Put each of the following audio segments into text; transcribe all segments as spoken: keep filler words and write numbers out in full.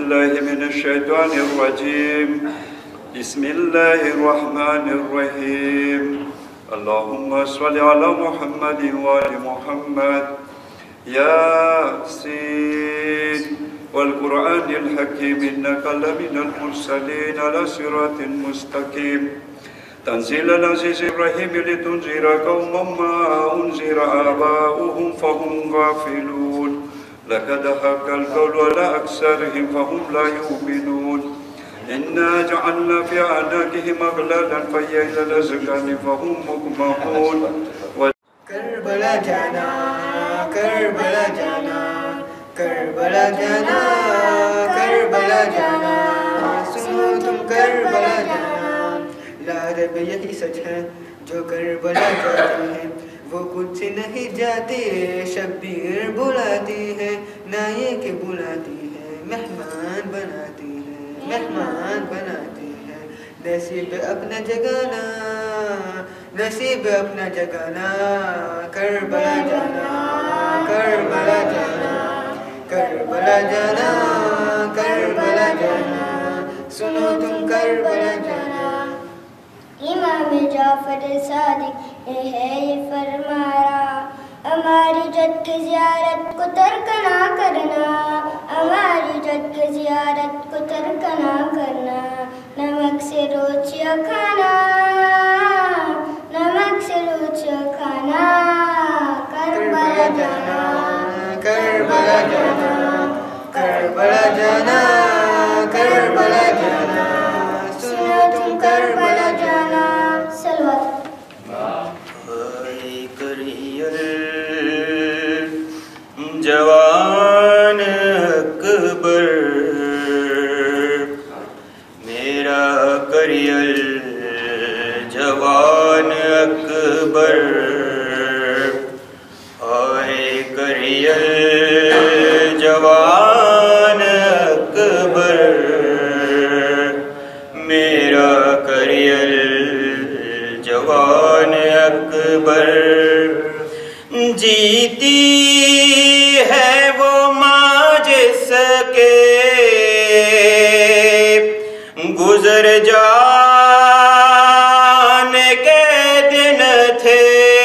بالله من الشيطان الرجيم بسم الله الرحمن الرحيم اللهم صل على محمد وآل محمد ياسين والقرآن الحكيم إنك لمن المرسلين على صراط مستقيم تنزيل العزيز الرحيم لتنذر قوما ما أنذر آباؤهم فهم غافلون لقد حق القول على أكثرهم فهم لا يؤمنون إنا جعلنا في أعناقهم أغلالا فهي إلى الأذقان فهم مقمحون کربلا جانا کربلا جانا کربلا جانا کربلا جانا سنو تم کربلا جانا لا رب یہی سچ ہے جو کربلا جاتے ہیں وہ کچھ نہیں جاتے شبیر بلاتی ہے نہ یہ کہ بلاتی ہے مہمان بناتی ہے مہمان بناتی ہے نصیب اپنا جگانا نصیب اپنا جگانا کربلا جانا کربلا جانا کربلا جانا کربلا جانا سنو تم کربلا جانا امام جعفر صادق ہے یہ فرما رہا ہماری جد کی زیارت کو ترک نہ کرنا ہماری جد کی زیارت کو ترک نہ کرنا نمک سے روچیا کھانا نمک سے روچیا کھانا کربلا جانا کربلا جانا کربلا جانا کربلا جانا سنو تم کربلا جانا سلوات جوان اکبر میرا کریل جوان اکبر آئے کریل جوان اکبر میرا کریل جوان اکبر جیتی ہے وہ ماں جس کے گزر جانے کے دن تھے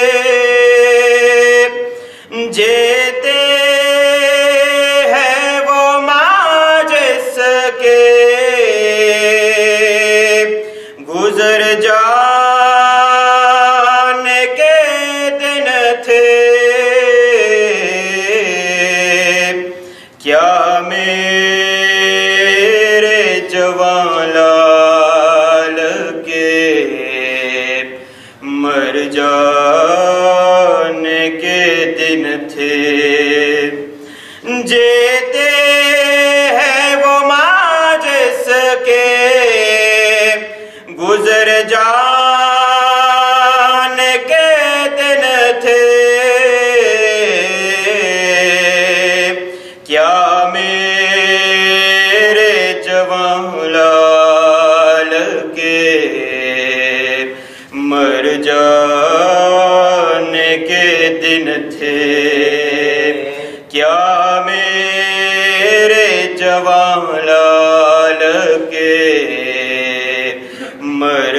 جیتے ہیں وہ ماں جس کے گزر جانے کے دن تھے کیا میرے جوان لال کے مر جانے کے دن تھے جیتے ہیں وہ ماں جس کے گزر جانے کے دن تھے کیا میرے جوان لال کے مر جانے کے دن تھے کیا میرے جوان لال کے مر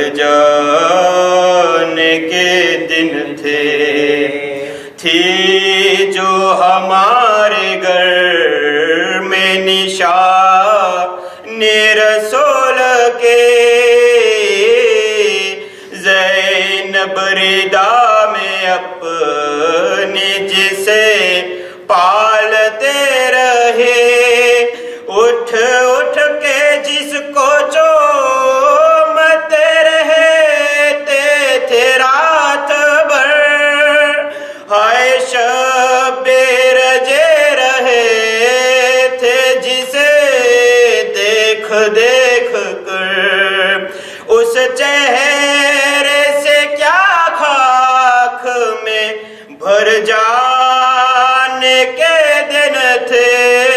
جانے کے دن تھے تھی جو ہمارے گھر میں نشان رسول کے زینب ردا میں اپنے جسے پالتے رہے اٹھ اٹھ کے جس کو چومتے رہتے تھے رات بھر ہائے شبیر جے رہے تھے جسے دیکھ دیکھ کر اس چہرے سے کیا خاک میں بھر جانے کے دن تھے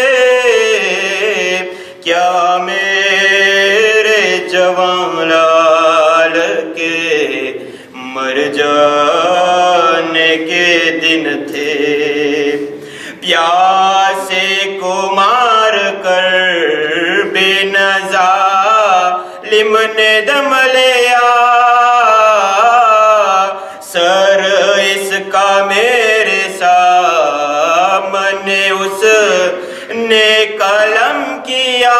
کیا میرے جوان لال کے مر جانے کے دن تھے پیاسے کو مار کر इल्म ने दम लिया, सर इसका मेरे सामने उस ने कलम किया।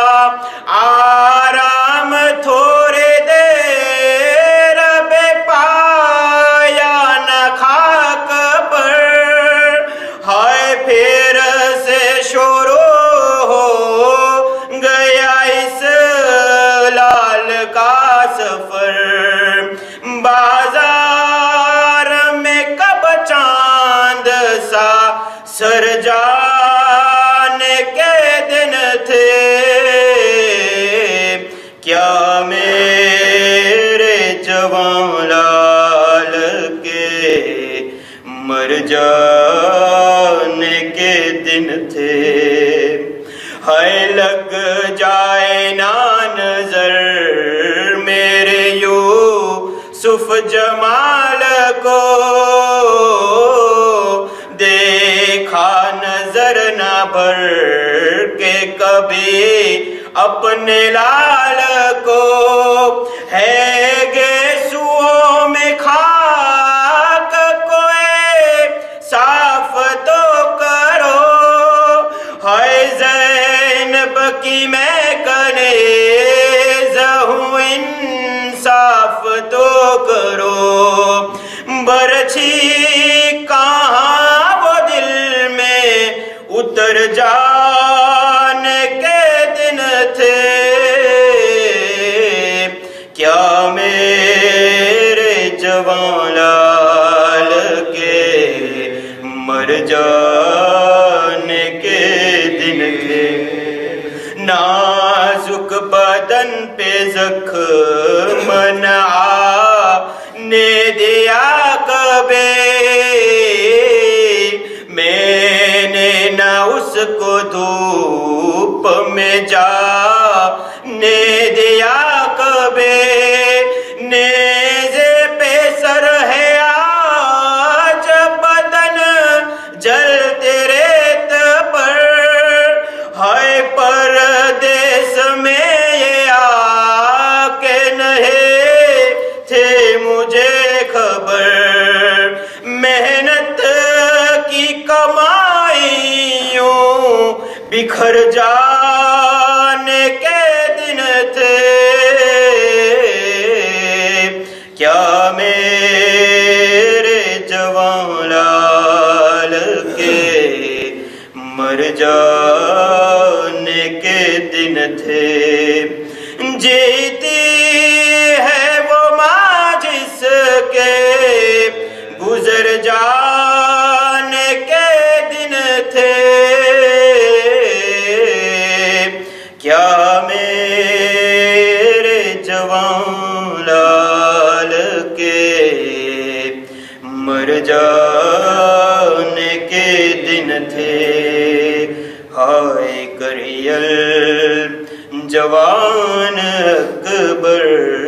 आराम थोड़े देर बे पाया न खाक पर, हाय फिर से शुरू हो गया इस लाल का सफर। बाजार में कब चांद सा सर जाने के दिन थे, क्या मेरे जवां लाल के मर जाने के दिन थे। हाय लग जाए ना नजर मेरे यूसुफ जमाल को, देखा नजर ना भर के कभी अपने लाल को। है गेसुओं में खाक कोई साफ तो करो, हाय ज़ैनब की मैं कनेज़ हूँ इंसाफ तो करो। बरछी कहाँ वो दिल में उतर जाने के दिन थे, क्या मेरे जवां लाल के मर जाने के दिन थे। नाजुक बदन पे जख्म न आने दिया कभी, मैंने न उसको धूप में जाने दिया कभी। नेज़े पे सर है आज बदन जलते रेत पर, हाय परदेस में ये आके नहीं थे मुझे खबर। मेहनत की कमाइयों बिखर जाने के दिन थे, क्या मेरे जवां लाल के मर जाने के दिन थे। जीती है वो माँ जिसके गुजर जाने के दिन थे, क्या मेरे जवां लाल के मर जाने के दिन थे। हाय करियल जवान अकबर,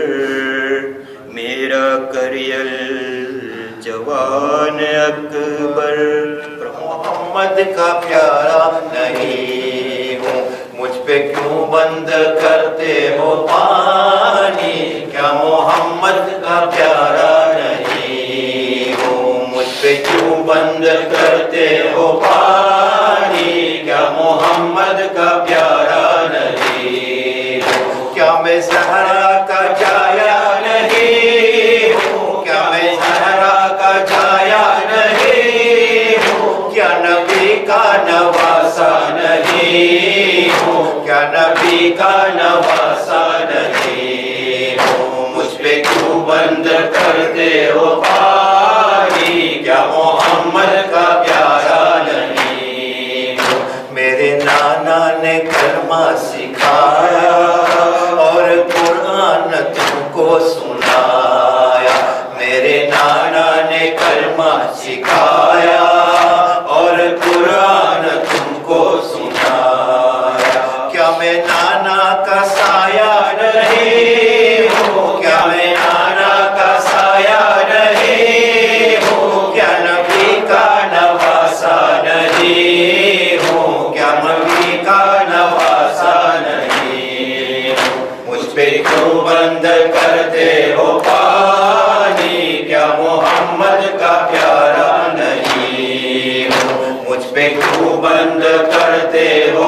मेरा करियल जवान अकबर। मोहम्मद का प्यारा नहीं हूँ, मुझ पे क्यों बंद करते हो पानी। क्या मोहम्मद का प्यारा नहीं हूँ, मुझ पे क्यों बंद करते हो पानी। क्या मोहम्मद का प्यारा नहीं हूँ, क्या मैं ज़हरा का जाया नहीं हूँ। क्या मैं ज़हरा का जाया नहीं हूँ, क्या नबी का नवासा नहीं हूँ। क्या नबी का नवासा नहीं हूँ, मुझ पे क्यों बंद करते हो पानी। क्या मोहम्मद का प्यारा नहीं हूँ। मेरे नाना ने कलमा सिखाया और कुरान तुमको सुनाया। मेरे नाना ने कलमा सिखाया और कुरान तुमको सुनाया। क्या मैं नाना का साया नहीं हूँ। क्या मैं नाना का साया नहीं हूँ। क्या नबी का नवासा नहीं हूँ। क्या नबी का नवासा नहीं हूँ। मुझ पे क्यों بند کرتے ہو پانی کیا محمد کا پیارا نہیں ہوں مجھ پہ کیوں بند کرتے ہو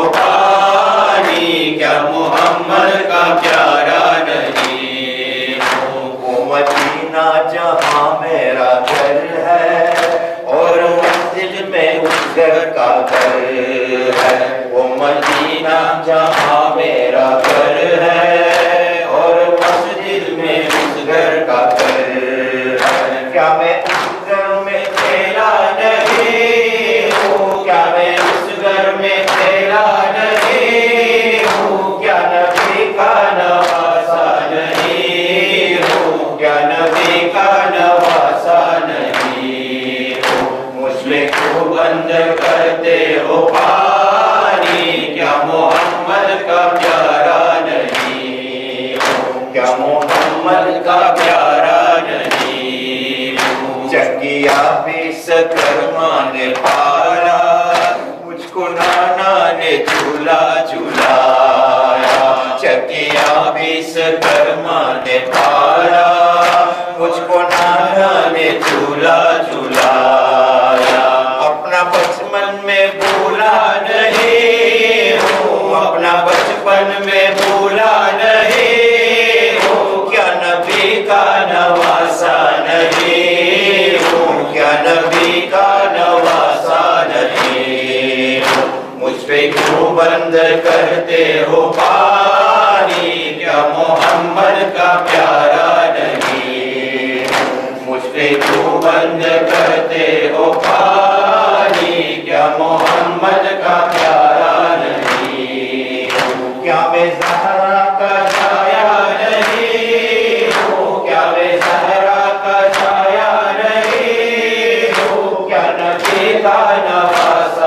پانی کیا محمد کا پیارا نہیں ہوں وہ مدینہ جہاں میرا گھر ہے اور مسجد میں اس گھر کا گھر ہے وہ مدینہ جہاں میرا گھر ہے اور مسجد میں اس گھر کا گھر ہے کیا میں اس گھر میں کھیلا نہیں ہوں کیا میں اس گھر میں کھیلا نہیں ہوں کیا نبی کا نواسا نہیں ہوں کیا نبی کا نواسا نہیں ہوں مجھ میں کیوں بند کرتے ہو پانی کیا محمد کا پیارا نہیں ہوں کیا محمد کا پیارا نہیں ہوں چکیا پیس کر ماں نے پالا مجھ کو نانا نے جھولا جھولایا چکیا پیس کر ماں نے پالا مجھ کو نانا نے جھولا جھولایا اپنا بچپن میں بھولا نہیں ہوں اپنا بچپن میں بھولا نہیں ہوں کیا نبی کا نواسا نہیں ہوں کیا نبی کا نواسا نہیں ہوں مجھ پہ کیوں بند کرتے ہو پانی کیا محمد کا پیارا نہیں ہوں مجھ پہ کیوں بند کرتے ہو پانی کیا محمد کا پیارا نہیں ہوں کیا میں زہرا کا چھایا نہیں ہوں کیا میں زہرا کا چھایا نہیں ہوں کیا نبی کا نواسا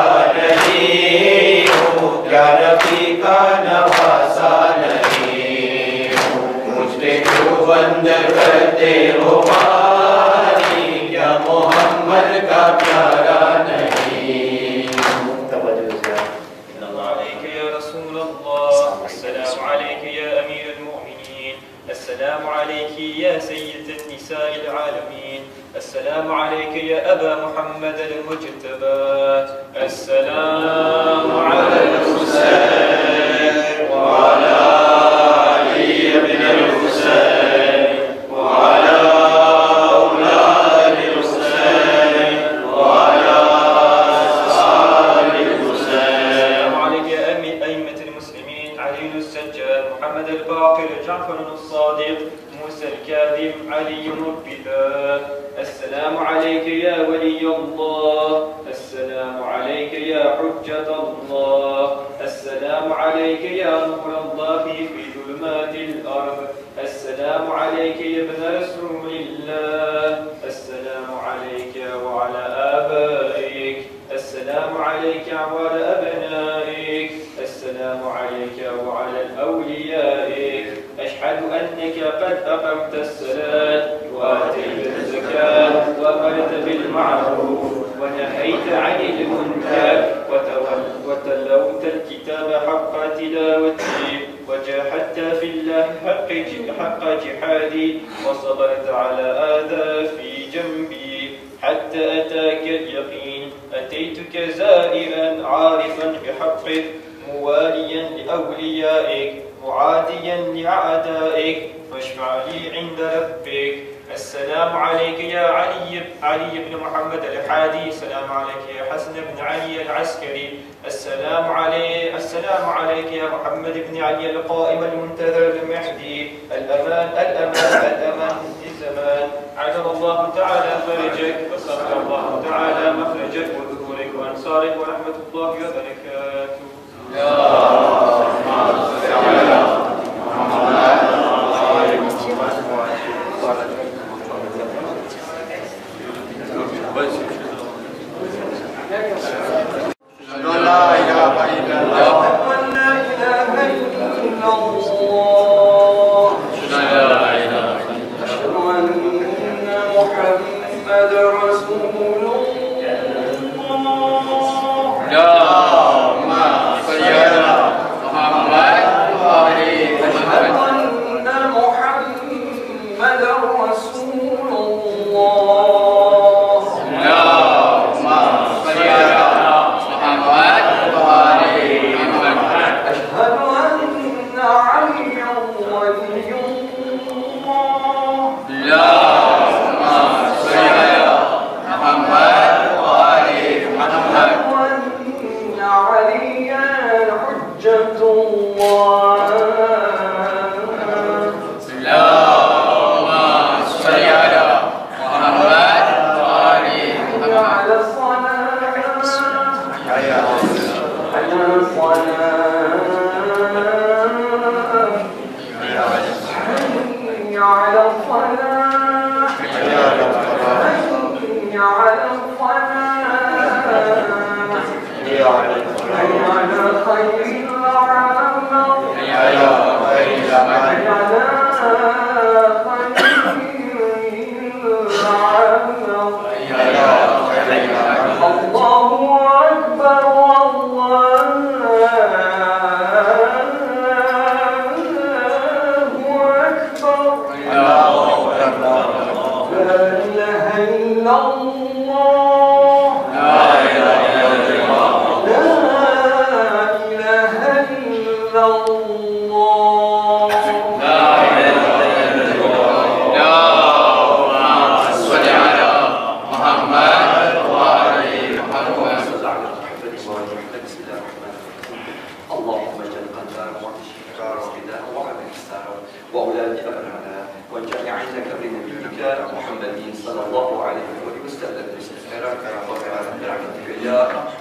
نہیں ہوں کیا نبی کا نواسا نہیں ہوں مجھ پہ کیوں بند کرتے ہو پانی کیا محمد کا پیارا نہیں ہوں توجہ سے السلام عليك يا رسول الله السلام عليك يا أمير المؤمنين السلام عليك يا سيد النساء العالمين السلام عليك يا أبا محمد المجتبى السلام على الحسين وعلى علي بن الحسين وعلى أولاد الحسين وعلى آل الحسين عليك يا أئمة المسلمين علي السجاد محمد الباقر جعفر الصادق موسى الكاظم علي الربيبة السلام عليك يا ولي الله السلام عليك يا حجة الله السلام عليك يا نور الله في ظلمات الأرض السلام عليك يا ابن رسول الله السلام عليك وعلى آبائك السلام عليك وعلى أبنائك السلام عليك وعلى الأوليائك أشهد أنك قد أقمت الصلاة وآتيت الزكاة وأمرت بالمعروف ونهيت عن المنكر وتلوت الكتاب حق تلاوته وجاهدت في الله حق حق جهادي وصبرت على آذى في جنبي حتى أتاك اليقين أتيتك زائرا عارفا بحقك مواليا لأوليائك معاديا لأعدائك فاشفع لي عند ربك السلام عليك يا علي علي بن محمد الحادي السلام عليك يا حسن بن علي العسكري السلام عليك السلام عليك يا محمد بن علي القائم المنتظر المهدي الأمان الأمان الأمان في الزمان عجل الله تعالى فرجك وسر الله تعالى مخرجك وذكورك وأنصارك ورحمة الله وبركاته يا محمد محمد واجعل عينك بنبيك محمد صلى الله عليه وسلم.